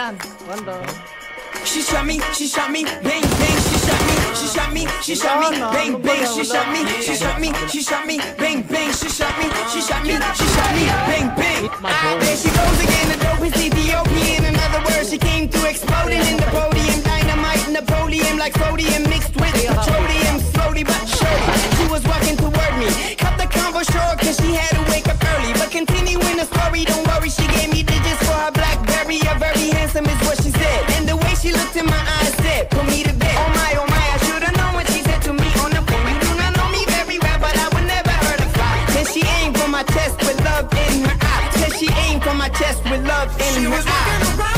Yan. Ganda. She shot me, bang bang. She shot me, bang bang. She shot me, bang bang. She shot me, bang bang. There she goes again, the dopest Ethiopian. In other words, she came through exploding in the podium. Dynamite, Napoleon, like sodium mixed with petroleum. Slowly but surely, she was walking toward me. Cut the convo short, cause she had to wake up early. But continuing the story, don't worry, she gave me digits for her BlackBerry. A very handsome is what she said. And the way she looked in my eyes said, put me to bed. Oh my, I should've known what she said to me on the phone. You do not know me very well, but I would never hurt a fly. Then she aimed for my chest with love in her eye. Then she aimed for my chest with love in her eye.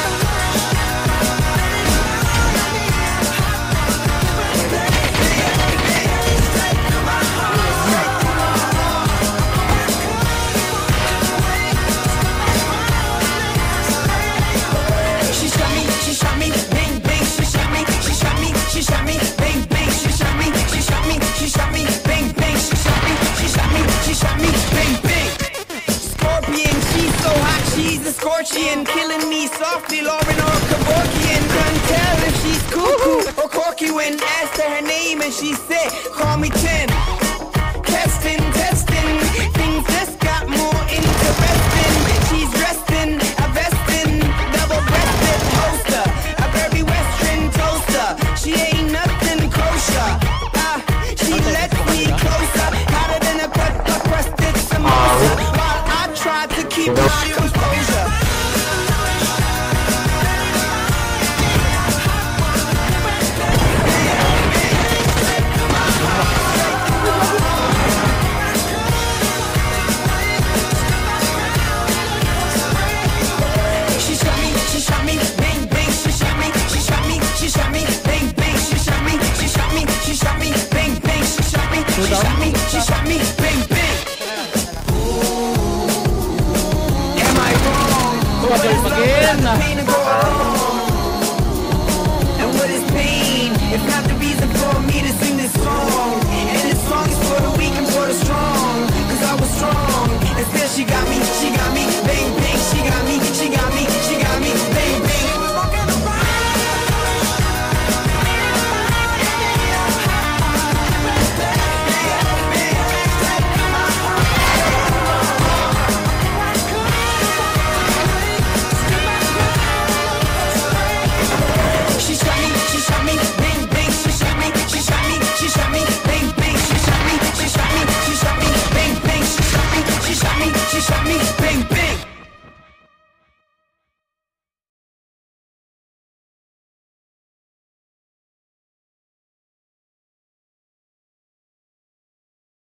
Scorchian, killing me softly, Lauren or Kevorkian. Can't tell if she's cuckoo or corky when asked her name and she said, call me 10.